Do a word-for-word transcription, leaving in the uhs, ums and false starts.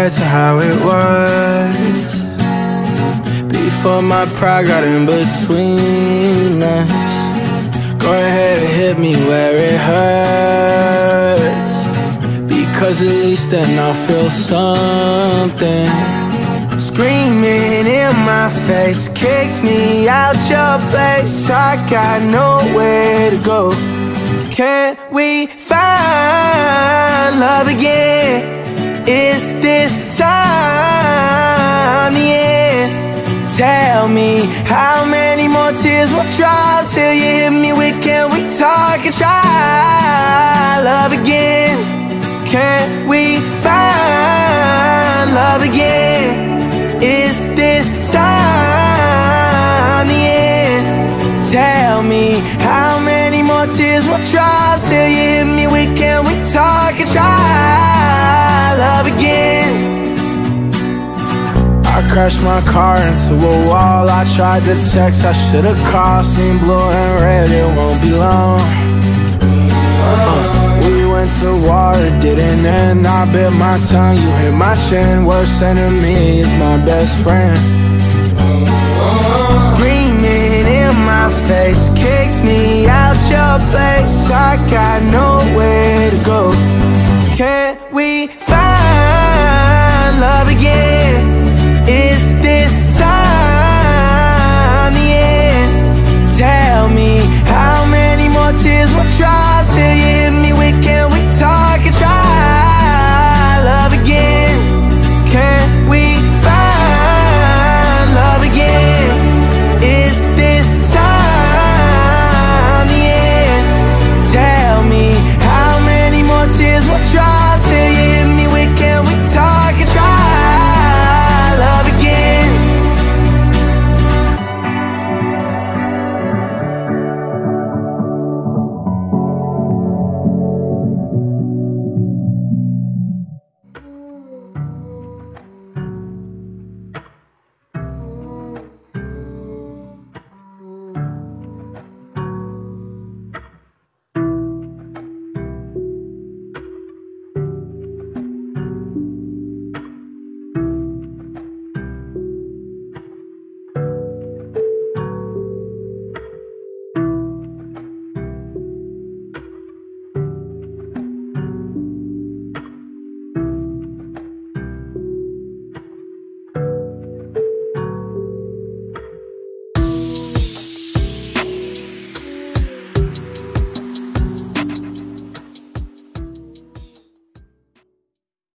back to how it was before my pride got in between us. Go ahead and hit me where it hurts, because at least then I'll feel something. Screaming in my face, kicked me out your place. I got nowhere to go. Can we find love again? Is this time the end? Tell me how many more tears will drop till you hit me with can we talk and try love again? Can we find love again? Is this time the end? Tell me how many more tears will drop till you hit me with can we talk and try love again? I crashed my car into a wall. I tried to text, I should've called. Seen blue and red, it won't be long. uh, We went to war, it didn't end. I bit my tongue, you hit my chin. Worst enemy is my best friend. Screaming in my face, kicked me out your place. I got nowhere to go.